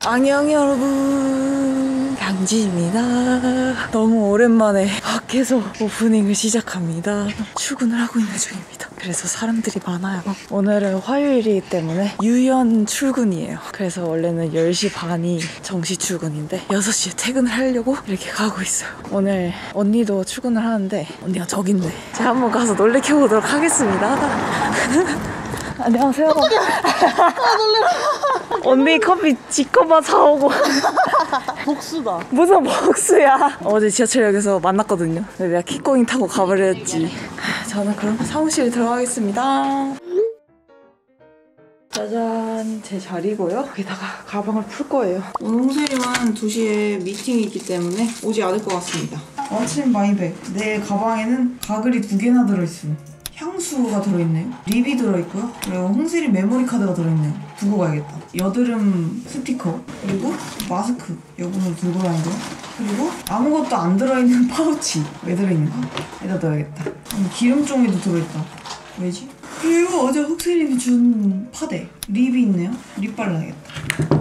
안녕 여러분, 강지입니다. 너무 오랜만에 밖에서 오프닝을 시작합니다. 출근을 하고 있는 중입니다. 그래서 사람들이 많아요. 오늘은 화요일이기 때문에 유연 출근이에요. 그래서 원래는 10시 반이 정시 출근인데 6시에 퇴근을 하려고 이렇게 가고 있어요. 오늘 언니도 출근을 하는데 언니가 저기 있네. 제가 한번 가서 놀래켜보도록 하겠습니다. 안녕하세요. 놀래라. 언니 커피 지커봐 사오고. 복수다. 무슨 복수야. 어제 지하철역에서 만났거든요. 내가 킥고잉 타고 가버렸지. 저는 그럼 사무실에 들어가겠습니다. 짜잔, 제 자리고요. 여기다가 가방을 풀 거예요. 오늘 홍세림은 2시에 미팅이 있기 때문에 오지 않을 것 같습니다. 아침 마이백. 내 가방에는 가글이 2개나 들어있어요. 향수가 들어있네요. 립이 들어있고요. 그리고 홍세림 메모리 카드가 들어있네요. 두고 가야겠다. 여드름 스티커, 그리고 마스크 여분으로 들고 다니고요. 그리고 아무것도 안 들어있는 파우치. 왜 들어있는 거야? 여기다 넣어야겠다. 기름종이도 들어있다. 왜지? 그리고 어제 홍세림이 준 파데. 립이 있네요. 립 발라야겠다.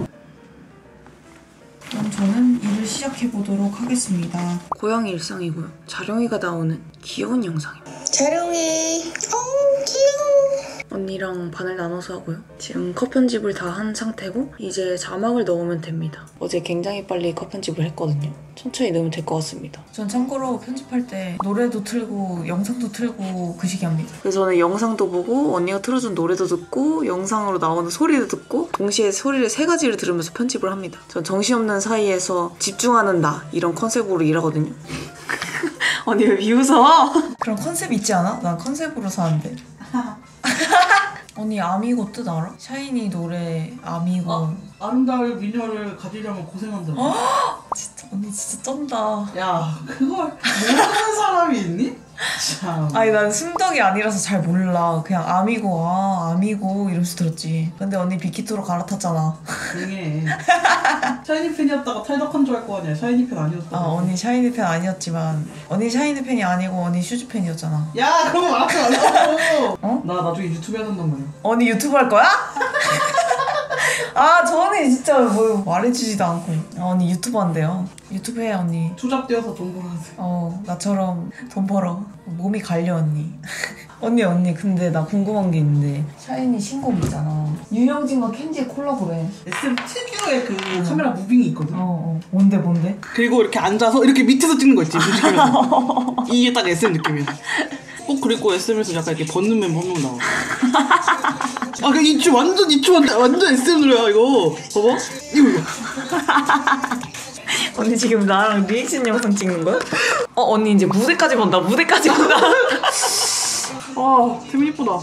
그럼 저는 일을 시작해보도록 하겠습니다. 고양이 일상이고요. 자룡이가 나오는 귀여운 영상입니다. 자룡이 귀여워. 언니랑 반을 나눠서 하고요. 지금 컷 편집을 다 한 상태고 이제 자막을 넣으면 됩니다. 어제 굉장히 빨리 컷 편집을 했거든요. 천천히 넣으면 될 것 같습니다. 전 참고로 편집할 때 노래도 틀고 영상도 틀고 그 시기 합니다. 그래서 저는 영상도 보고 언니가 틀어준 노래도 듣고 영상으로 나오는 소리도 듣고 동시에 소리를 3가지를 들으면서 편집을 합니다. 전 정신없는 사이에서 집중하는 나 이런 컨셉으로 일하거든요. 언니 왜 비웃어? 그런 컨셉 있지 않아? 난 컨셉으로 사는데. 언니 아미고 뜻 알아? 샤이니 노래 아미고. 아름다울 미녀를 가지려면 고생한다. 진짜 언니 진짜 쩐다. 야, 그걸 모르는 사람이 있니? 참. 아니 난 순덕이 아니라서 잘 몰라. 그냥 아미고 아미고 이러면서 들었지. 근데 언니 빅히트로 갈아탔잖아. 조용해. 샤이니 팬이었다가 탈덕한 줄 알 거 아니야. 샤이니 팬 아니었다. 언니 샤이니 팬 아니었지만 언니 샤이니 팬이 아니고 언니 슈즈 팬이었잖아. 야, 그런 거 말하지 말라고. 어? 나 나중에 유튜브 해야 된단 말이야. 언니 유튜브 할 거야? 저 언니 진짜 뭐 말해주지도 않고. 언니 유튜브 한대요. 유튜브 해 언니. 투잡되어서 돈 벌어서. 나처럼 돈 벌어. 몸이 갈려 언니. 언니 근데 나 궁금한 게 있는데 샤이니 신곡 있잖아. 유영진과 켄지의 콜라보래. SM 특유의 그 카메라 무빙이 있거든. 뭔데? 그리고 이렇게 앉아서 이렇게 밑에서 찍는 거 있지. 무직하면서. 이게 딱 SM 느낌이야. 그리고 SM에서 약간 이렇게 벗는 멤버 한 명 나와. 그 이추 완전 SM 노래야 이거. 봐봐. 이거. 언니 지금 나랑 리액션 영상 찍는 거야? 언니 이제 무대까지 본다. 재민 이쁘다.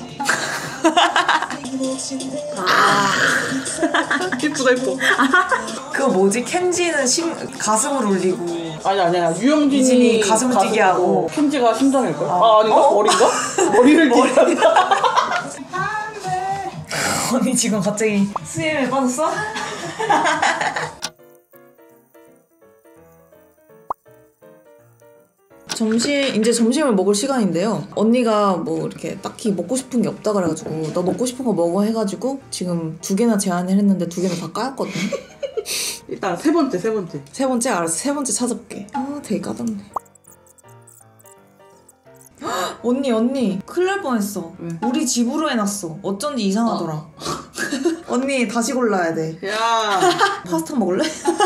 이뻐. 그거 뭐지? 켄지는 가슴을 올리고. 아니야. 유영진이 가슴을 뛰게 하고. 켄지가 심장일걸? 아닌가? 머리인가? 머리를 뛰게 언니 지금 갑자기 수염에 빠졌어? 이제 점심을 먹을 시간인데요. 언니가 뭐 이렇게 딱히 먹고 싶은 게 없다 그래가지고 너 먹고 싶은 거 먹어 해가지고 지금 2개나 제안을 했는데 2개나 다 까였거든요. 일단 세 번째. 세 번째 알았어. 세 번째 찾아볼게. 되게 까답네. 언니 큰일 날 뻔했어. 왜? 우리 집으로 해놨어. 어쩐지 이상하더라. 언니 다시 골라야 돼. 야. 파스타 먹을래?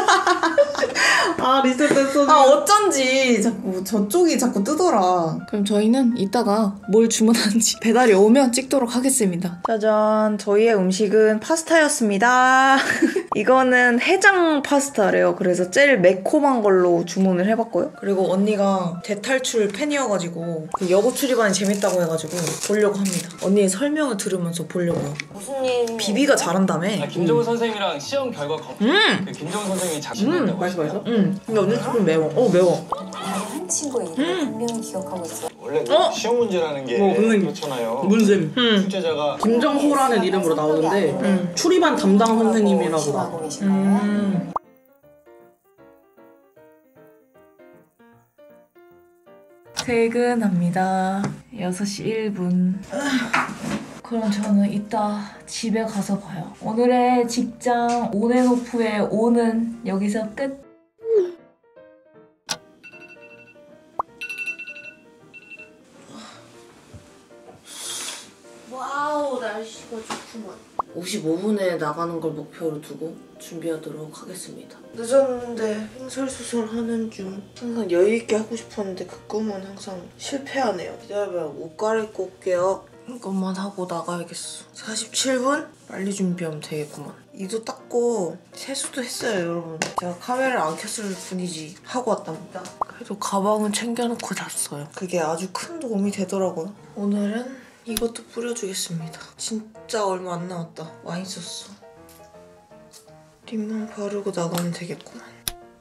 리셋됐어. 어쩐지 저쪽이 자꾸 뜨더라. 그럼 저희는 이따가 뭘 주문하는지 배달이 오면 찍도록 하겠습니다. 짜잔, 저희의 음식은 파스타였습니다. 이거는 해장 파스타래요. 그래서 제일 매콤한 걸로 주문을 해봤고요. 그리고 언니가 대탈출 팬이어가지고 그 여고 출입반이 재밌다고 해가지고 보려고 합니다. 언니의 설명을 들으면서 보려고요. 무슨 일? 비비가 잘한다며. 김정은 선생님이랑 시험 결과 그 김정은 선생님이 자신있다고 맛있어? 근데 언니 조금 매워. 매워. 한 친구의 이름을 분명히 기억하고 있어. 원래 시험 문제라는 게 그렇잖아요. 문쌤. 출제자가 김정호라는 이름으로 나오는데 출입반 담당 선생님이라고 나와. 하고 계신 거예요? 퇴근합니다. 6시 1분. 그럼 저는 이따 집에 가서 봐요. 오늘의 직장 온앤오프의 온은 여기서 끝. 와우, 날씨가 좋구만. 55분에 나가는 걸 목표로 두고 준비하도록 하겠습니다. 늦었는데 횡설수설하는 중. 항상 여유있게 하고 싶었는데 그 꿈은 항상 실패하네요. 기다려봐요. 옷 갈아입고 올게요. 이것만 하고 나가야겠어. 47분? 빨리 준비하면 되겠구만. 이도 닦고 세수도 했어요, 여러분. 제가 카메라를 안 켰을 뿐이지 하고 왔답니다. 그래도 가방은 챙겨놓고 잤어요. 그게 아주 큰 도움이 되더라고요. 오늘은 이것도 뿌려주겠습니다. 진짜 얼마 안 남았다. 많이 썼어. 립만 바르고 나가면 되겠구만.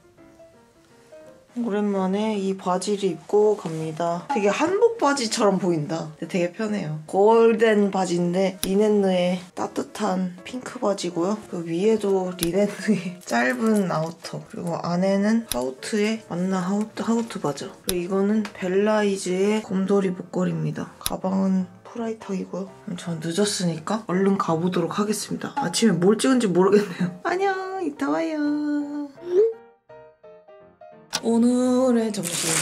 오랜만에 이 바지를 입고 갑니다. 되게 한복 바지처럼 보인다. 근데 되게 편해요. 골덴 바지인데 리넨느의 따뜻한 핑크 바지고요. 그 위에도 리넨느의 짧은 아우터. 그리고 안에는 하우트의 만나 하우트 바지. 그리고 이거는 벨라이즈의 곰돌이 목걸이입니다. 가방은 프라이턱이고요. 전 늦었으니까 얼른 가보도록 하겠습니다. 아침에 뭘 찍은지 모르겠네요. 안녕, 이따 와요. 오늘의 점심은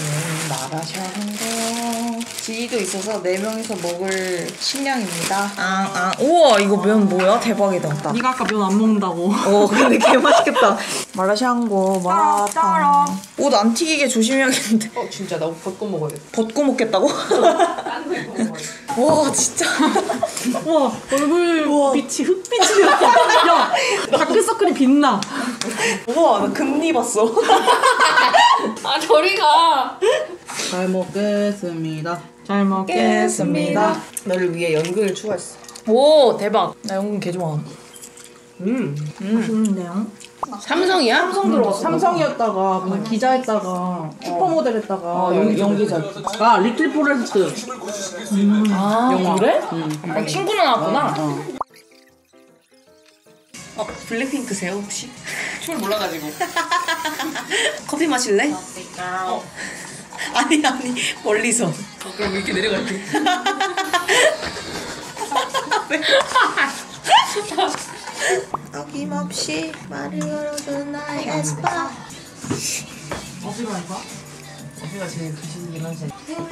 마라샹궈. 지리도 있어서 4명이서 먹을 식량입니다. 우와, 이거 면 뭐야? 대박이다. 네가 아까 면 안 먹는다고. 근데 개 맛있겠다. 마라샹궈, 마라탕. 옷 안 튀기게 조심해야겠는데. 진짜 나 벗고 먹어야겠다. 벗고 먹겠다고? 와, 진짜. 와, 얼굴 빛이 흑빛이 되었어. 야, 다크서클이 빛나. 우와, 나 금리 봤어. 아, 저리 가. 잘 먹겠습니다. 잘 먹겠습니다. 너를 위해 연근을 추가했어. 오, 대박. 나 연근 개 좋아. 맛있는데요? 삼성이야? 삼성 들어갔어. 삼성이었다가 그냥 기자했다가 슈퍼모델 했다가 연기자. 아, 리틀 포레스트. 아, 그래? 아, 친구는 나왔구나. 블랙핑크세요 혹시? 춤을 몰라가지고. 커피 마실래? 아니 멀리서. 그럼 이렇게 내려갈게. 어김없이 말을 걸어준 나의 에스파. 어디로 할까? 어디가 제일 귀신이긴 하지.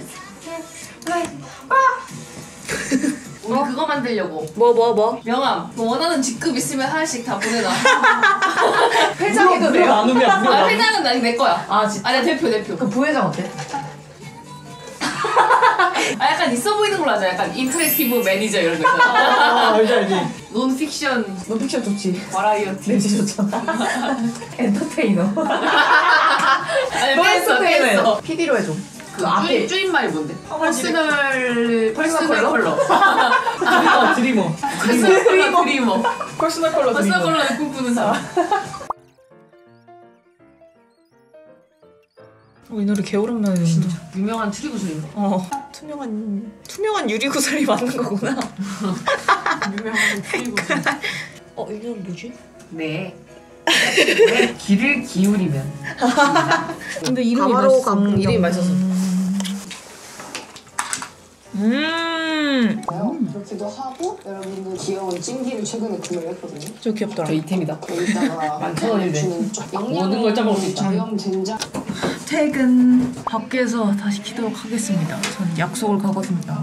우리 그거 만들려고. 뭐? 명함. 뭐 원하는 직급 있으면 하나씩 다 보내놔. 회장해도 돼요? 안 오면 안 아, 회장은 내 거야. 아, 진짜? 아니야, 대표. 그 부회장 어때? 아, 약간 있어 보이는 걸로 하자. 약간 인터랙티브 매니저 이런 거 있잖아. 알지. 논픽션 논픽션 좋지. 버라이어티. 왠지 좋잖아. 엔터테이너. 아니, 뺐어. PD로 해줘. 그 앞에 줄임말이 뭔데? 퍼스널 컬러? 드리머. 드리머. 퍼스널 컬러 퍼스널 컬러를 꿈꾸는 사람. 이 노래 개오랜만에 듣는다. 유명한 추리구슬인데. 투명한 유리구슬이 맞는 거구나. 유명한 추리구슬. 이 노래 뭐지? 네. 귀를 기울이면. 근데 이름이 이름이 맛있었어. 그렇기도 하고 여러분들 귀여운 찜기를 최근에 구매를 했거든요. 저 귀엽더라. 저 이템이다. 여기다가 11,000원인데. 주는 모든 걸 짜먹을 수 있다. 저염 된장. 퇴근. 밖에서 다시 키도록 하겠습니다. 전 약속을 가거든요.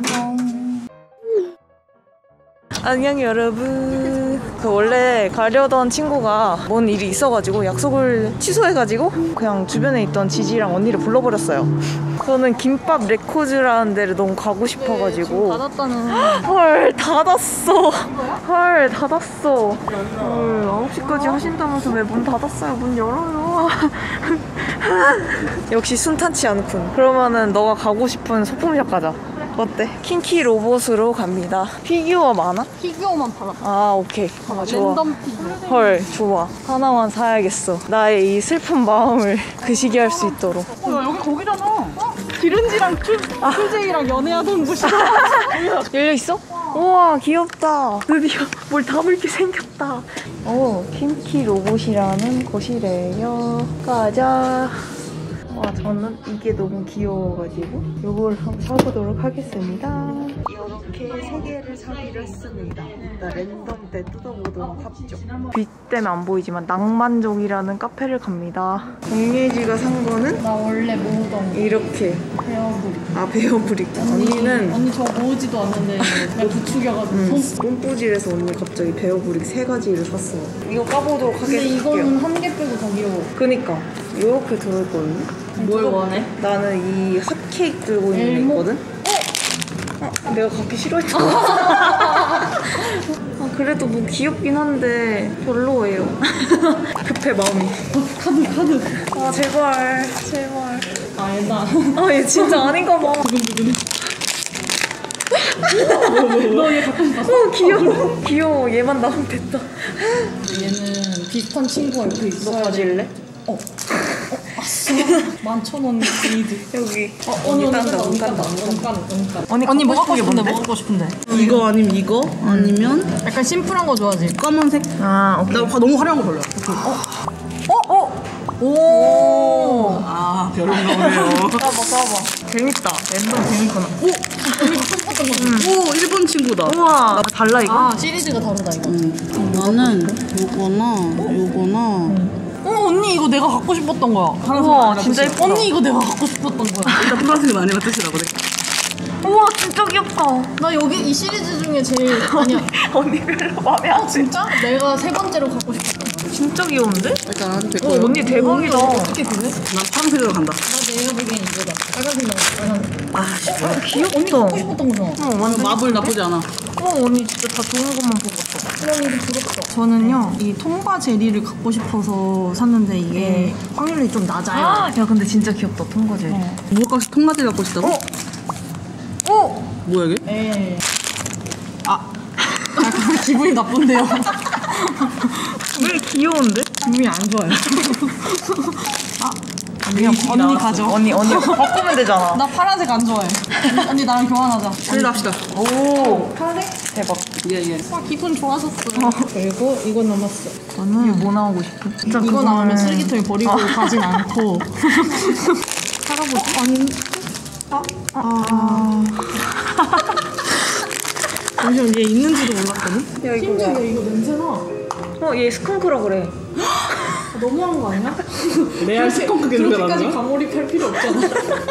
안녕 여러분. 원래 가려던 친구가 뭔 일이 있어가지고 약속을 취소해가지고 그냥 주변에 있던 지지랑 언니를 불러버렸어요. 저는 김밥 레코즈라는 데를 너무 가고 싶어가지고. 닫았다는. 헐, 닫았어. 헐, 9시까지 하신다면서 왜 문 닫았어요? 문 열어요. 역시 순탄치 않군. 그러면은 너가 가고 싶은 소품샵 가자. 어때? 킹키 로봇으로 갑니다. 피규어 많아? 피규어만 받아. 아, 오케이. 아, 좋아. 랜덤 피규어. 헐, 좋아. 하나만 사야겠어. 나의 이 슬픈 마음을 그시기 할 수 있도록. 여기 거기잖아. 기른지랑 큐제이랑 연애하던 곳이야. 열려있어? 우와, 귀엽다. 드디어 뭘 담을 게 생겼다. 킹키 로봇이라는 곳이래요. 가자. 와, 저는 이게 너무 귀여워가지고 이걸 한번 사보도록 하겠습니다. 이렇게 3개를 펜을 사기로 했습니다. 일단 랜덤 때 뜯어보도록 하죠. 빛 때문에 안 보이지만 낭만족이라는 카페를 갑니다. 정예지가 산 거는 나 원래 모으던 이렇게 베어브릭. 아 베어브릭. 언니는 저 모으지도 않는데 내가 부추겨가지고 뽐뿌질해서 언니 갑자기 베어브릭 3가지를 샀어. 이거 까보도록 근데 하겠습니다. 이거는 한 개 빼고 다 귀여워. 그니까 이렇게 들어있거든요. 뭘 원해? 나는 이 핫케이크 들고 있는 애 엘모? 있거든? 내가 갖기 싫어했잖아. 아, 그래도 뭐 귀엽긴 한데 별로예요. 급해 마음이. 카드. 아 제발. 알다. 아 얘 진짜 아닌가 봐. 너 얘 갖고 싶었어? 귀여워. 얘만 나오면 됐다. 얘는 비슷한 친구가 옆에 너 있어야 돼. 가질래? 아싸. 11,000원 게이드. 여기. 언니 깐다. 언니 뭐 갖고 싶은데? 뭐 갖고 싶은데? 이거 아니면 이거 아니면 약간 심플한 거 좋아하지? 까만색. 아 오케이. 나 너무 화려한 거 별로야. 오. 아 별로인가 보네요. 까봐. 재밌다. 랜덤 재밌구나. 오 일본 친구다. 우와. 달라 이거? 아 시리즈가 다르다 이거. 나는 요거나. 언니 이거 내가 갖고 싶었던 거야. 우와 진짜 예쁘다. 언니 이거 내가 갖고 싶었던 거야. 일단 파란색은 아니면 뜻이라고 그래. 우와 진짜 귀엽다. 나 여기 이 시리즈 중에 제일 아니야. 언니 별로 마음에 안 들. 진짜? 내가 3번째로 갖고 싶었던 거야. 진짜 귀여운데? 일단 나한테 됐고요. 언니 대박이다. 어떻게 그래? 나 파란색으로 간다. 나 내가 보기엔 이거다. 빨간색 나와. 빨간색. 아 귀엽다. 언니 갖고 싶었던 거잖아. 완전 마블 나쁘지 않아. 언니 진짜 다 좋은 것만 보고 왔어. 그럼 이거 부럽다. 저는요 이 통과 제리를 갖고 싶어서 샀는데 이게 확률이 좀 낮아요. 야 근데 진짜 귀엽다 통과제. 무엇까지 통과제 갖고 싶다고? 뭐야 이게? 에이. 약간 기분이 나쁜데요. 왜 귀여운데? 기분이 안 좋아요. 그냥 언니 가져. 언니 바꾸면 되잖아. 나 파란색 안 좋아해. 언니 나랑 교환하자. 둘다 합시다. 오 파란색? 대박. 예. 와 기분 좋아졌어요. 그리고 이거 남았어. 저는 뭐 나오고 싶어? 진짜 이거 그거는- 나오면 쓰레기통에 버리고 가진 않고. 아니 잠시만 얘 있는지도 몰랐거든. 야 이거 심지어 봐. 이거 냄새나. 얘 스컹크라 그래. 너무한 거 아니야? 레알 스컹크 개념이 그렇게까지 나는 과몰입할 필요 없잖아.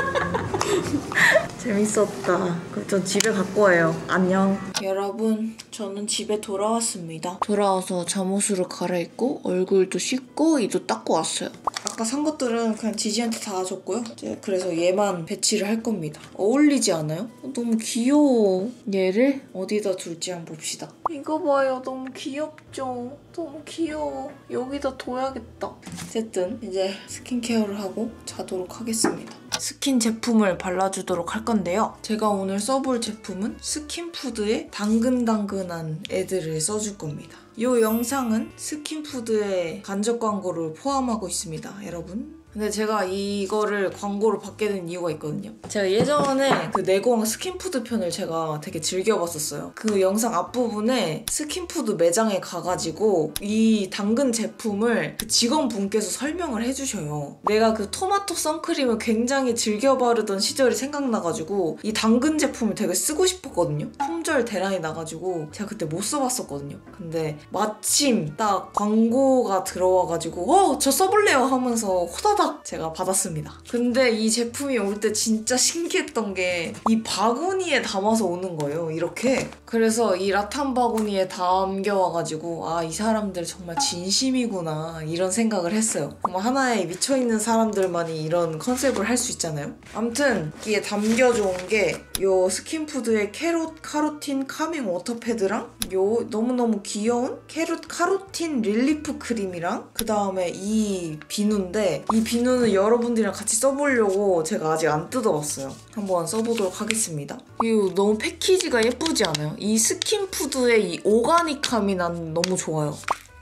재밌었다. 그럼 전 집에 갖고 와요. 안녕. 여러분, 저는 집에 돌아왔습니다. 돌아와서 잠옷으로 갈아입고 얼굴도 씻고 이도 닦고 왔어요. 아까 산 것들은 그냥 지지한테 다 줬고요. 이제 그래서 얘만 배치를 할 겁니다. 어울리지 않아요? 너무 귀여워. 얘를 어디다 둘지 한번 봅시다. 이거 봐요. 너무 귀엽죠? 너무 귀여워. 여기다 둬야겠다. 어쨌든 이제 스킨케어를 하고 자도록 하겠습니다. 스킨 제품을 발라주도록 할 건데요. 제가 오늘 써볼 제품은 스킨푸드의 당근당근한 애들을 써줄 겁니다. 이 영상은 스킨푸드의 간접 광고를 포함하고 있습니다, 여러분. 근데 제가 이거를 광고로 받게 된 이유가 있거든요. 제가 예전에 그 내고왕 스킨푸드 편을 제가 되게 즐겨봤었어요. 그 영상 앞부분에 스킨푸드 매장에 가가지고 이 당근 제품을 그 직원분께서 설명을 해주셔요. 내가 그 토마토 선크림을 굉장히 즐겨 바르던 시절이 생각나가지고 이 당근 제품을 되게 쓰고 싶었거든요. 품절 대란이 나가지고 제가 그때 못 써봤었거든요. 근데 마침 딱 광고가 들어와가지고 저 써볼래요 하면서 호다닥 제가 받았습니다. 근데 이 제품이 올 때 진짜 신기했던 게 이 바구니에 담아서 오는 거예요. 이렇게. 그래서 이 라탄 바구니에 담겨와가지고 이 사람들 정말 진심이구나 이런 생각을 했어요. 정말 하나에 미쳐있는 사람들만이 이런 컨셉을 할 수 있잖아요. 아무튼 이게 담겨져 온 게 요 스킨푸드의 카로틴 카밍 워터패드랑 요 너무너무 귀여운 카로틴 릴리프 크림이랑 그 다음에 이 비누인데 이 비누는 여러분들이랑 같이 써보려고 제가 아직 안 뜯어봤어요. 한번 써보도록 하겠습니다. 이거 너무 패키지가 예쁘지 않아요? 이 스킨푸드의 이 오가닉함이 난 너무 좋아요.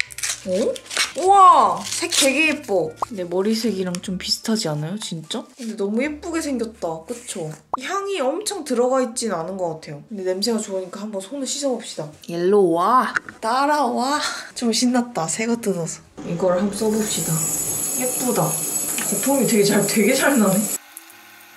우와! 색 되게 예뻐. 내 머리색이랑 좀 비슷하지 않아요? 진짜? 근데 너무 예쁘게 생겼다. 그쵸? 향이 엄청 들어가 있진 않은 것 같아요. 근데 냄새가 좋으니까 한번 손을 씻어봅시다. 일로 와. 따라와. 좀 신났다. 새 거 뜯어서. 이걸 한번 써봅시다. 예쁘다. 거품이 되게 잘 나네.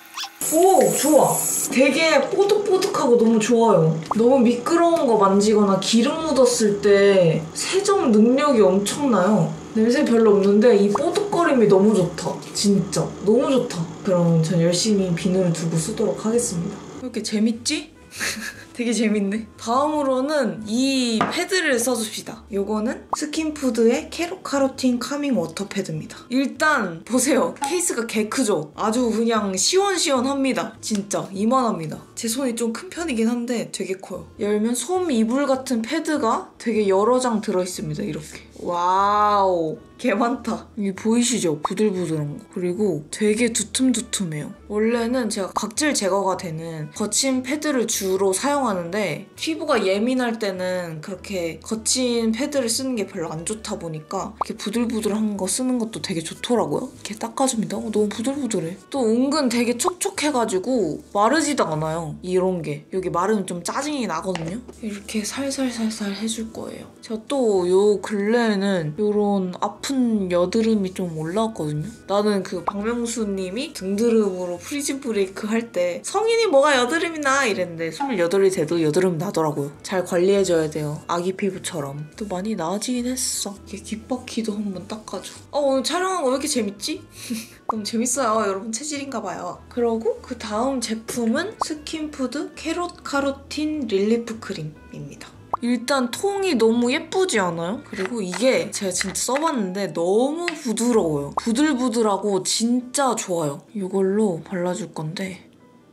오, 좋아. 되게 뽀득뽀득하고 너무 좋아요. 너무 미끄러운 거 만지거나 기름 묻었을 때 세정 능력이 엄청나요. 냄새 별로 없는데 이 뽀득거림이 너무 좋다. 진짜 너무 좋다. 그럼 전 열심히 비누를 두고 쓰도록 하겠습니다. 왜 이렇게 재밌지? 되게 재밌네. 다음으로는 이 패드를 써줍시다. 요거는 스킨푸드의 캐롯카로틴 카밍 워터 패드입니다. 일단 보세요. 케이스가 개 크죠? 아주 그냥 시원시원합니다. 진짜 이만합니다. 제 손이 좀 큰 편이긴 한데 되게 커요. 열면 솜 이불 같은 패드가 되게 여러 장 들어있습니다. 이렇게. 와우. 개 많다. 이게 보이시죠? 부들부들한 거. 그리고 되게 두툼두툼해요. 원래는 제가 각질 제거가 되는 거친 패드를 주로 사용하는데 피부가 예민할 때는 그렇게 거친 패드를 쓰는 게 별로 안 좋다 보니까 이렇게 부들부들한 거 쓰는 것도 되게 좋더라고요. 이렇게 닦아줍니다. 너무 부들부들해. 또 은근 되게 촉촉해가지고 마르지도 않아요. 이런 게. 여기 마르면 좀 짜증이 나거든요. 이렇게 살살살살 해줄 거예요. 제가 또 요 근래에는 요런 아픈 여드름이 좀 올라왔거든요. 나는 그 박명수님이 등드름으로 프리즌 브레이크 할 때 성인이 뭐가 여드름이 나 이랬는데 28이 돼도 여드름 나더라고요. 잘 관리해줘야 돼요. 아기 피부처럼. 또 많이 나아지긴 했어. 이렇게 귓바퀴도 한번 닦아줘. 오늘 촬영한 거 왜 이렇게 재밌지? 너무 재밌어요. 여러분 체질인가 봐요. 그러고 그 다음 제품은 스킨푸드 캐롯 카로틴 릴리프 크림입니다. 일단 통이 너무 예쁘지 않아요? 그리고 이게 제가 진짜 써봤는데 너무 부드러워요. 부들부들하고 진짜 좋아요. 이걸로 발라줄 건데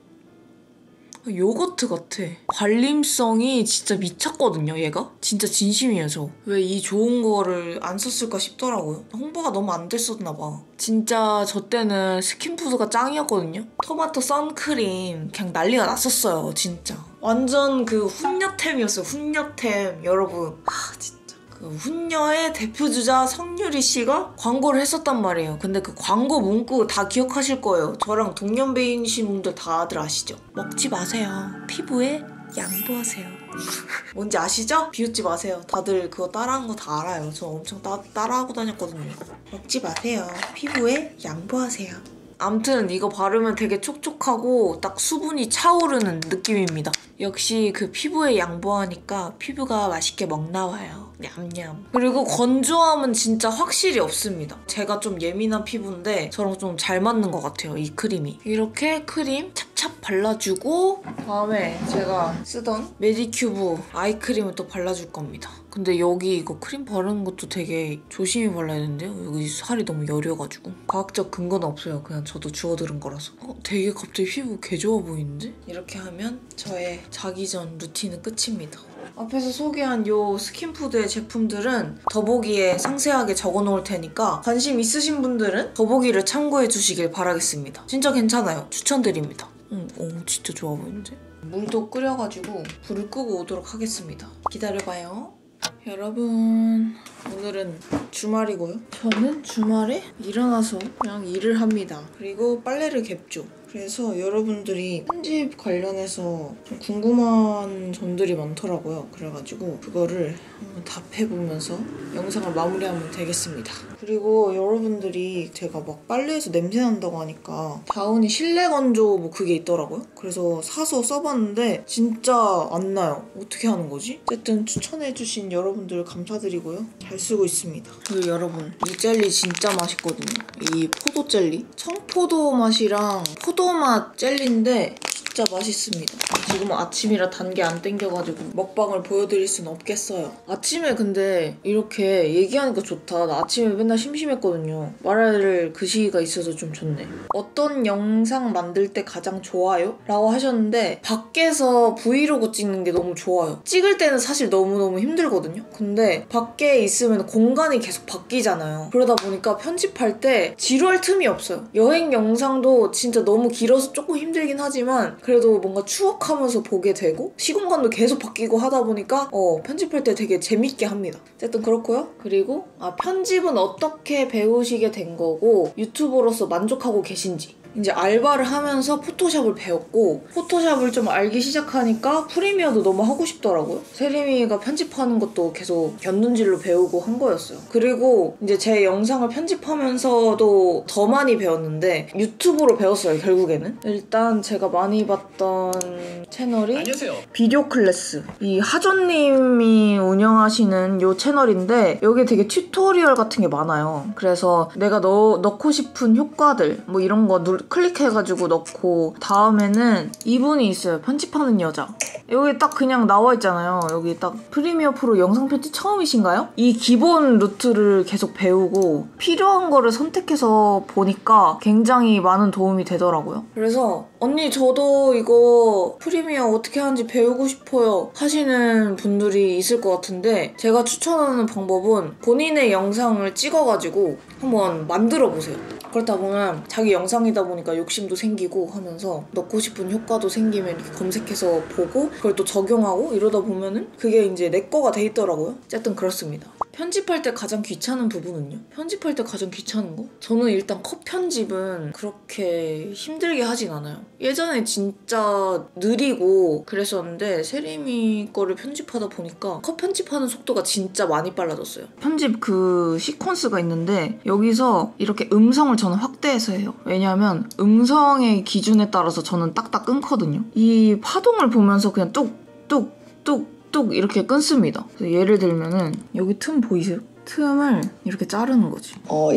요거트 같아. 발림성이 진짜 미쳤거든요, 얘가? 진짜 진심이에요, 저. 왜 이 좋은 거를 안 썼을까 싶더라고요. 홍보가 너무 안 됐었나 봐. 진짜 저 때는 스킨푸드가 짱이었거든요. 토마토 선크림 그냥 난리가 났었어요, 진짜. 완전 그 훈녀템이었어요, 훈녀템. 여러분. 진짜. 그 훈녀의 대표주자 성유리 씨가 광고를 했었단 말이에요. 근데 그 광고 문구 다 기억하실 거예요. 저랑 동년배이신 분들 다들 아시죠? 먹지 마세요. 피부에 양보하세요. 뭔지 아시죠? 비웃지 마세요. 다들 그거 따라한 거 다 알아요. 저 엄청 따라하고 다녔거든요. 먹지 마세요. 피부에 양보하세요. 암튼 이거 바르면 되게 촉촉하고 딱 수분이 차오르는 느낌입니다. 역시 그 피부에 양보하니까 피부가 맛있게 먹나와요. 냠냠. 그리고 건조함은 진짜 확실히 없습니다. 제가 좀 예민한 피부인데 저랑 좀 잘 맞는 것 같아요, 이 크림이. 이렇게 크림 찹찹 발라주고 다음에 제가 쓰던 메디큐브 아이크림을 또 발라줄 겁니다. 근데 여기 이거 크림 바르는 것도 되게 조심히 발라야 되는데요. 여기 살이 너무 여려가지고. 과학적 근거는 없어요. 그냥 저도 주워들은 거라서. 되게 갑자기 피부 개 좋아 보이는데? 이렇게 하면 저의 자기 전 루틴은 끝입니다. 앞에서 소개한 요 스킨푸드의 제품들은 더보기에 상세하게 적어놓을 테니까 관심 있으신 분들은 더보기를 참고해 주시길 바라겠습니다. 진짜 괜찮아요. 추천드립니다. 오, 진짜 좋아 보이는데? 물도 끓여가지고 불을 끄고 오도록 하겠습니다. 기다려봐요. 여러분, 오늘은 주말이고요. 저는 주말에 일어나서 그냥 일을 합니다. 그리고 빨래를 갭죠. 그래서 여러분들이 편집 관련해서 좀 궁금한 점들이 많더라고요. 그래가지고 그거를 한번 답해보면서 영상을 마무리하면 되겠습니다. 그리고 여러분들이 제가 막 빨래해서 냄새 난다고 하니까 다운이 실내 건조 뭐 그게 있더라고요. 그래서 사서 써봤는데 진짜 안 나요. 어떻게 하는 거지? 어쨌든 추천해주신 여러분들 감사드리고요. 잘 쓰고 있습니다. 그리고 여러분, 이 젤리 진짜 맛있거든요. 이 포도 젤리. 청포도 맛이랑 포도맛 젤리인데 진짜 맛있습니다. 지금은 아침이라 단 게 안 땡겨가지고 먹방을 보여드릴 순 없겠어요. 아침에 근데 이렇게 얘기하니까 좋다. 나 아침에 맨날 심심했거든요. 말할 그 시기가 있어서 좀 좋네. 어떤 영상 만들 때 가장 좋아요? 라고 하셨는데 밖에서 브이로그 찍는 게 너무 좋아요. 찍을 때는 사실 너무너무 힘들거든요. 근데 밖에 있으면 공간이 계속 바뀌잖아요. 그러다 보니까 편집할 때 지루할 틈이 없어요. 여행 영상도 진짜 너무 길어서 조금 힘들긴 하지만 그래도 뭔가 추억하면서 보게 되고 시공간도 계속 바뀌고 하다 보니까 편집할 때 되게 재밌게 합니다. 어쨌든 그렇고요. 그리고 편집은 어떻게 배우시게 된 거고 유튜버로서 만족하고 계신지 이제 알바를 하면서 포토샵을 배웠고 포토샵을 좀 알기 시작하니까 프리미어도 너무 하고 싶더라고요. 세림이가 편집하는 것도 계속 견눈질로 배우고 한 거였어요. 그리고 이제 제 영상을 편집하면서도 더 많이 배웠는데 유튜브로 배웠어요, 결국에는. 일단 제가 많이 봤던 채널이 안녕하세요. 비디오 클래스. 이 하조님이 운영하시는 이 채널인데 여기 되게 튜토리얼 같은 게 많아요. 그래서 내가 넣고 싶은 효과들 뭐 이런 거 클릭해가지고 넣고 다음에는 이분이 있어요. 편집하는 여자. 여기 딱 그냥 나와 있잖아요. 여기 딱 프리미어 프로 영상 편집 처음이신가요? 이 기본 루트를 계속 배우고 필요한 거를 선택해서 보니까 굉장히 많은 도움이 되더라고요. 그래서 언니 저도 이거 프리미어 어떻게 하는지 배우고 싶어요 하시는 분들이 있을 것 같은데 제가 추천하는 방법은 본인의 영상을 찍어가지고 한번 만들어 보세요. 그렇다 보면 자기 영상이다 보니까 욕심도 생기고 하면서 넣고 싶은 효과도 생기면 이렇게 검색해서 보고 그걸 또 적용하고 이러다 보면은 그게 이제 내 거가 돼 있더라고요. 어쨌든 그렇습니다. 편집할 때 가장 귀찮은 부분은요? 편집할 때 가장 귀찮은 거? 저는 일단 컷 편집은 그렇게 힘들게 하진 않아요. 예전에 진짜 느리고 그랬었는데 세림이 거를 편집하다 보니까 컷 편집하는 속도가 진짜 많이 빨라졌어요. 편집 그 시퀀스가 있는데 여기서 이렇게 음성을 저는 확대해서 해요. 왜냐하면 음성의 기준에 따라서 저는 딱딱 끊거든요. 이 파동을 보면서 그냥 뚝뚝뚝 이렇게 끊습니다. 예를 들면은 여기 틈 보이세요? 틈을 이렇게 자르는 거지.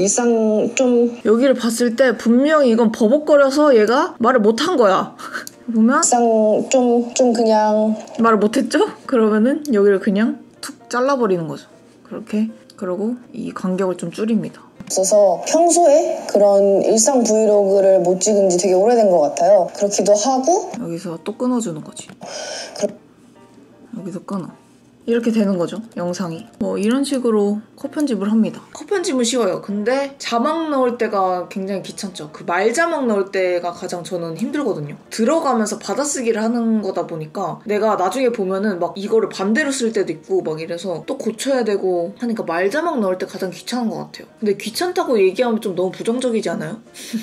일상 좀 여기를 봤을 때 분명히 이건 버벅거려서 얘가 말을 못한 거야. 보면 일상 좀 그냥 말을 못했죠? 그러면은 여기를 그냥 툭 잘라버리는 거죠. 그렇게. 그리고 이 간격을 좀 줄입니다. 없어서 평소에 그런 일상 브이로그를 못 찍은 지 되게 오래된 것 같아요. 그렇기도 하고 여기서 또 끊어주는 거지. 여기서 끊어. 이렇게 되는 거죠, 영상이. 뭐 이런 식으로 컷 편집을 합니다. 컷 편집은 쉬워요. 근데 자막 넣을 때가 굉장히 귀찮죠. 그 말자막 넣을 때가 가장 저는 힘들거든요. 들어가면서 받아쓰기를 하는 거다 보니까 내가 나중에 보면은 막 이거를 반대로 쓸 때도 있고 막 이래서 또 고쳐야 되고 하니까 말자막 넣을 때 가장 귀찮은 것 같아요. 근데 귀찮다고 얘기하면 좀 너무 부정적이지 않아요?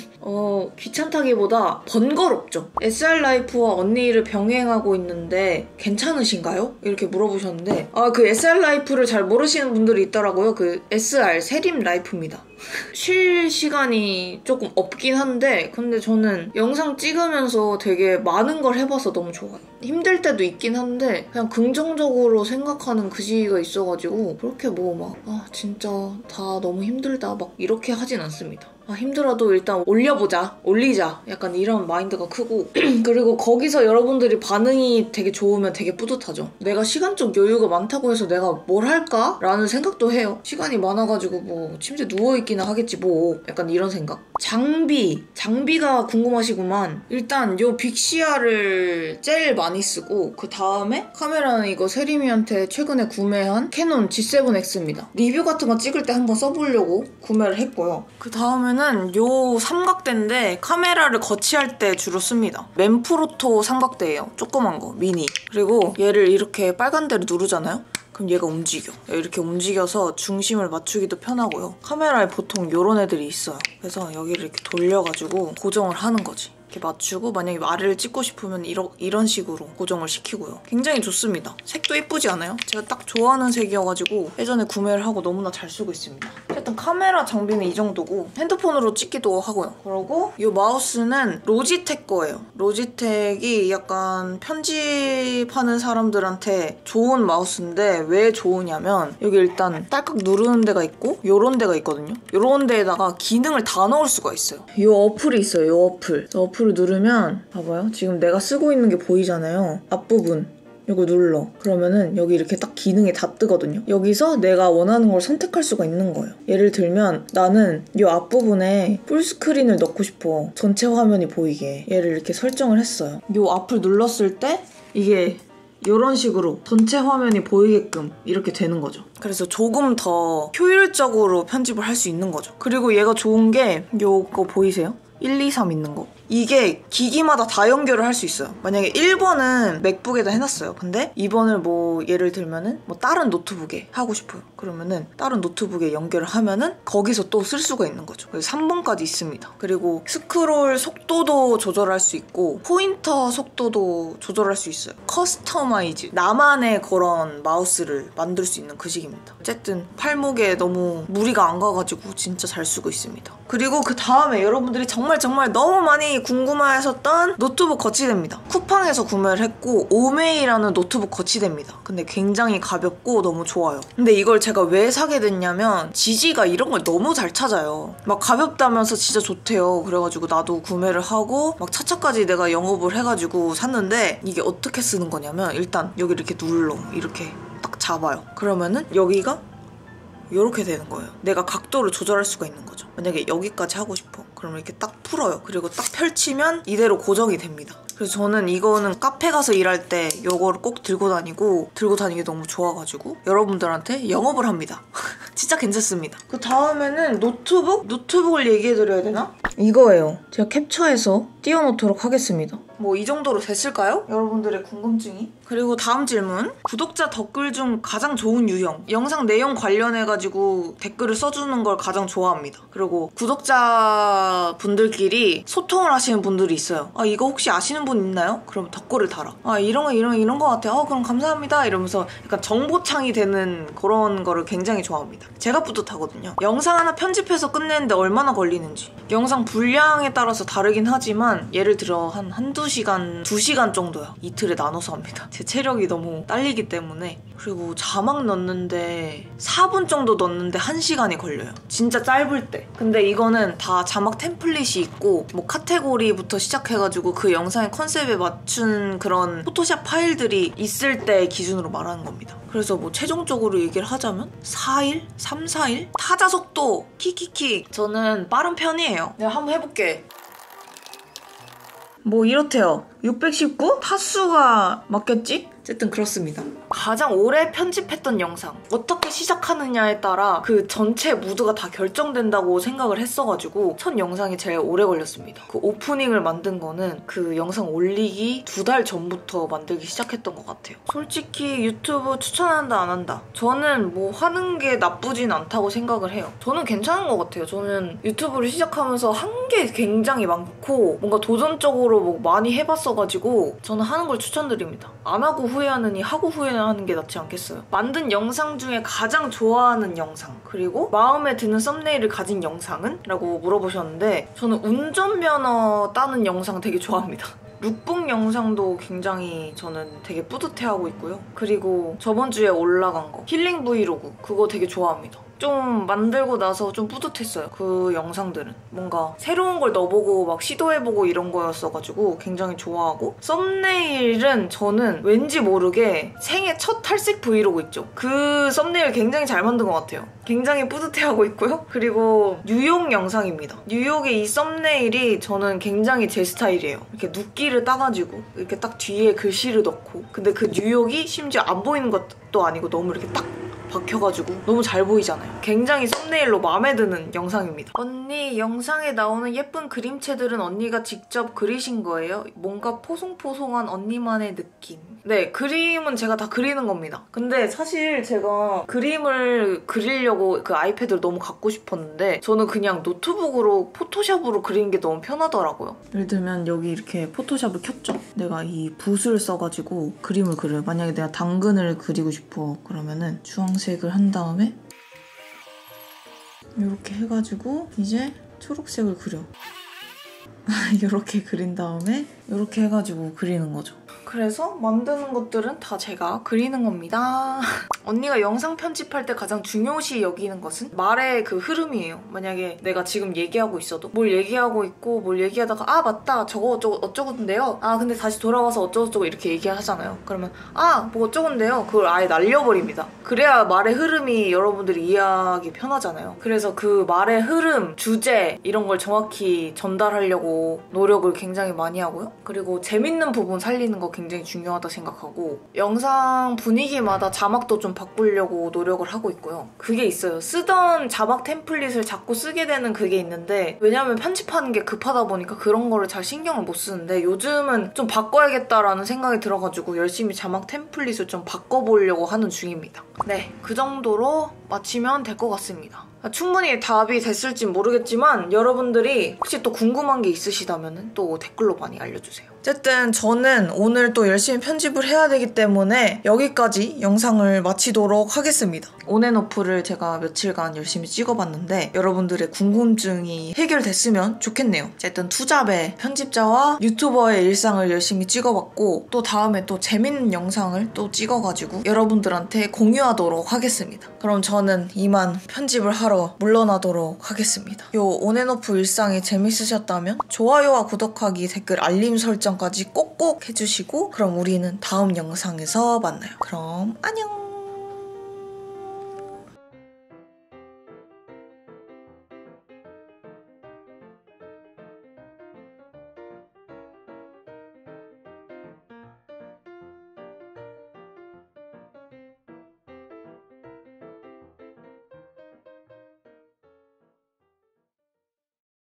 귀찮다기보다 번거롭죠. SR라이프와 언니를 병행하고 있는데 괜찮으신가요? 이렇게 물어보셨는데 그 SR라이프를 잘 모르시는 분들이 있더라고요. 그 SR 세림 라이프입니다. 쉴 시간이 조금 없긴 한데 근데 저는 영상 찍으면서 되게 많은 걸 해봐서 너무 좋아요. 힘들 때도 있긴 한데 그냥 긍정적으로 생각하는 그 시기가 있어가지고 그렇게 뭐 막 진짜 다 너무 힘들다 막 이렇게 하진 않습니다. 힘들어도 일단 올리자 약간 이런 마인드가 크고 그리고 거기서 여러분들이 반응이 되게 좋으면 되게 뿌듯하죠. 내가 시간적 여유가 많다고 해서 내가 뭘 할까? 라는 생각도 해요. 시간이 많아가지고 뭐 침대에 누워있기나 하겠지 뭐 약간 이런 생각. 장비가 궁금하시구만. 일단 요 빅시아를 제일 많이 쓰고 그 다음에 카메라는 이거 세림이한테 최근에 구매한 캐논 G7X입니다. 리뷰 같은 거 찍을 때 한번 써보려고 구매를 했고요. 그 다음에는 요 삼각대인데 카메라를 거치할 때 주로 씁니다. 맨프로토 삼각대예요. 조그만 거 미니. 그리고 얘를 이렇게 빨간 데를 누르잖아요. 그럼 얘가 움직여. 이렇게 움직여서 중심을 맞추기도 편하고요. 카메라에 보통 이런 애들이 있어요. 그래서 여기를 이렇게 돌려가지고 고정을 하는 거지. 이렇게 맞추고 만약에 말을 찍고 싶으면 이런 식으로 고정을 시키고요. 굉장히 좋습니다. 색도 예쁘지 않아요? 제가 딱 좋아하는 색이어가지고 예전에 구매를 하고 너무나 잘 쓰고 있습니다. 일단 카메라 장비는 이 정도고 핸드폰으로 찍기도 하고요. 그리고 이 마우스는 로지텍 거예요. 로지텍이 약간 편집하는 사람들한테 좋은 마우스인데 왜 좋으냐면 여기 일단 딸깍 누르는 데가 있고 요런 데가 있거든요. 요런 데에다가 기능을 다 넣을 수가 있어요. 이 어플이 있어요. 이 어플을 누르면 봐봐요. 지금 내가 쓰고 있는 게 보이잖아요. 앞부분 이거 눌러. 그러면은 여기 이렇게 딱 기능이 다 뜨거든요. 여기서 내가 원하는 걸 선택할 수가 있는 거예요. 예를 들면 나는 이 앞부분에 풀스크린을 넣고 싶어. 전체 화면이 보이게. 얘를 이렇게 설정을 했어요. 이 앞을 눌렀을 때 이게 이런 식으로 전체 화면이 보이게끔 이렇게 되는 거죠. 그래서 조금 더 효율적으로 편집을 할 수 있는 거죠. 그리고 얘가 좋은 게 이거 보이세요? 1, 2, 3 있는 거. 이게 기기마다 다 연결을 할 수 있어요. 만약에 1번은 맥북에다 해놨어요. 근데 2번을 뭐 예를 들면은 뭐 다른 노트북에 하고 싶어요. 그러면은 다른 노트북에 연결을 하면은 거기서 또 쓸 수가 있는 거죠. 그래서 3번까지 있습니다. 그리고 스크롤 속도도 조절할 수 있고 포인터 속도도 조절할 수 있어요. 커스터마이즈. 나만의 그런 마우스를 만들 수 있는 그 식입니다. 어쨌든 팔목에 너무 무리가 안 가가지고 진짜 잘 쓰고 있습니다. 그리고 그 다음에 여러분들이 정말 너무 많이 궁금해하셨던 노트북 거치대입니다. 쿠팡에서 구매를 했고 오메이라는 노트북 거치대입니다. 근데 굉장히 가볍고 너무 좋아요. 근데 이걸 제가 왜 사게 됐냐면 지지가 이런 걸 너무 잘 찾아요. 막 가볍다면서 진짜 좋대요. 그래가지고 나도 구매를 하고 막 차차까지 내가 영업을 해가지고 샀는데 이게 어떻게 쓰는 거냐면 일단 여기 이렇게 눌러. 이렇게 딱 잡아요. 그러면은 여기가 이렇게 되는 거예요. 내가 각도를 조절할 수가 있는 거죠. 만약에 여기까지 하고 싶어. 그러면 이렇게 딱 풀어요. 그리고 딱 펼치면 이대로 고정이 됩니다. 그래서 저는 이거는 카페 가서 일할 때 이거를 꼭 들고 다니기 너무 좋아가지고 여러분들한테 영업을 합니다. 진짜 괜찮습니다. 그 다음에는 노트북을 얘기해드려야 되나? 이거예요. 제가 캡처해서 띄워놓도록 하겠습니다. 뭐 이 정도로 됐을까요? 여러분들의 궁금증이. 그리고 다음 질문. 구독자 댓글 중 가장 좋은 유형. 영상 내용 관련해가지고 댓글을 써주는 걸 가장 좋아합니다. 그리고 구독자분들끼리 소통을 하시는 분들이 있어요. 아 이거 혹시 아시는 분 있나요? 그럼 댓글을 달아. 아 이런 거 같아요. 그럼 감사합니다. 이러면서 약간 정보창이 되는 그런 거를 굉장히 좋아합니다. 제가 뿌듯하거든요. 영상 하나 편집해서 끝내는데 얼마나 걸리는지. 영상 분량에 따라서 다르긴 하지만 예를 들어 한 한두 시간, 2시간 정도야. 이틀에 나눠서 합니다. 제 체력이 너무 딸리기 때문에. 그리고 자막 넣는데 4분 정도 넣는데 1시간이 걸려요. 진짜 짧을 때. 근데 이거는 다 자막 템플릿이 있고 뭐 카테고리부터 시작해가지고 그 영상의 컨셉에 맞춘 그런 포토샵 파일들이 있을 때 기준으로 말하는 겁니다. 그래서 뭐 최종적으로 얘기를 하자면 4일? 3, 4일? 타자 속도 키키키 저는 빠른 편이에요. 내가 한번 해볼게. 뭐 이렇대요. 619? 타수가 맞겠지? 어쨌든 그렇습니다. 가장 오래 편집했던 영상 어떻게 시작하느냐에 따라 그 전체 무드가 다 결정된다고 생각을 했어가지고 첫 영상이 제일 오래 걸렸습니다. 그 오프닝을 만든 거는 그 영상 올리기 2달 전부터 만들기 시작했던 것 같아요. 솔직히 유튜브 추천한다 안 한다? 저는 뭐 하는 게 나쁘진 않다고 생각을 해요. 저는 괜찮은 것 같아요. 저는 유튜브를 시작하면서 한 게 굉장히 많고 뭔가 도전적으로 뭐 많이 해봤어가지고 저는 하는 걸 추천드립니다. 안 하고 후회하느니 하고 후회하는 게 낫지 않겠어요? 만든 영상 중에 가장 좋아하는 영상 그리고 마음에 드는 썸네일을 가진 영상은? 라고 물어보셨는데 저는 운전면허 따는 영상 되게 좋아합니다. 룩북 영상도 굉장히 저는 되게 뿌듯해하고 있고요. 그리고 저번 주에 올라간 거 힐링 브이로그 그거 되게 좋아합니다. 좀 만들고 나서 좀 뿌듯했어요. 그 영상들은 뭔가 새로운 걸 넣어보고 막 시도해보고 이런 거였어가지고 굉장히 좋아하고 썸네일은 저는 왠지 모르게 생애 첫 탈색 브이로그 있죠. 그 썸네일 굉장히 잘 만든 것 같아요. 굉장히 뿌듯해하고 있고요. 그리고 뉴욕 영상입니다. 뉴욕의 이 썸네일이 저는 굉장히 제 스타일이에요. 이렇게 눕기를 따가지고 이렇게 딱 뒤에 글씨를 넣고 근데 그 뉴욕이 심지어 안 보이는 것도 아니고 너무 이렇게 딱 박혀가지고 너무 잘 보이잖아요. 굉장히 썸네일로 마음에 드는 영상입니다. 언니 영상에 나오는 예쁜 그림체들은 언니가 직접 그리신 거예요? 뭔가 포송포송한 언니만의 느낌. 네, 그림은 제가 다 그리는 겁니다. 근데 사실 제가 그림을 그리려고 그 아이패드를 너무 갖고 싶었는데 저는 그냥 노트북으로 포토샵으로 그리는 게 너무 편하더라고요. 예를 들면 여기 이렇게 포토샵을 켰죠? 내가 이 붓을 써가지고 그림을 그려요. 만약에 내가 당근을 그리고 싶어 그러면은 주황색을 한 다음에 이렇게 해가지고 이제 초록색을 그려. 이렇게 그린 다음에 이렇게 해가지고 그리는 거죠. 그래서 만드는 것들은 다 제가 그리는 겁니다. 언니가 영상 편집할 때 가장 중요시 여기는 것은 말의 그 흐름이에요. 만약에 내가 지금 얘기하고 있어도 뭘 얘기하고 있고 뭘 얘기하다가 아 맞다 저거 어쩌고인데요. 아 근데 다시 돌아와서 어쩌고저쩌고 이렇게 얘기하잖아요. 그러면 아 뭐 어쩌고인데요. 그걸 아예 날려버립니다. 그래야 말의 흐름이 여러분들이 이해하기 편하잖아요. 그래서 그 말의 흐름, 주제 이런 걸 정확히 전달하려고 노력을 굉장히 많이 하고요. 그리고 재밌는 부분 살리는 거 굉장히 중요하다 생각하고 영상 분위기마다 자막도 좀 좀 바꾸려고 노력을 하고 있고요. 그게 있어요. 쓰던 자막 템플릿을 자꾸 쓰게 되는 그게 있는데 왜냐면 편집하는 게 급하다 보니까 그런 거를 잘 신경을 못 쓰는데 요즘은 좀 바꿔야겠다라는 생각이 들어가지고 열심히 자막 템플릿을 좀 바꿔보려고 하는 중입니다. 네, 그 정도로 마치면 될 것 같습니다. 충분히 답이 됐을진 모르겠지만 여러분들이 혹시 또 궁금한 게 있으시다면 또 댓글로 많이 알려주세요. 어쨌든 저는 오늘 또 열심히 편집을 해야 되기 때문에 여기까지 영상을 마치도록 하겠습니다. 온앤오프를 제가 며칠간 열심히 찍어봤는데 여러분들의 궁금증이 해결됐으면 좋겠네요. 어쨌든 투잡의 편집자와 유튜버의 일상을 열심히 찍어봤고 또 다음에 또 재밌는 영상을 또 찍어가지고 여러분들한테 공유하도록 하겠습니다. 그럼 저는 이만 편집을 하러 물러나도록 하겠습니다. 요 온앤오프 일상이 재밌으셨다면 좋아요와 구독하기, 댓글, 알림 설정까지 꼭꼭 해주시고 그럼 우리는 다음 영상에서 만나요. 그럼 안녕!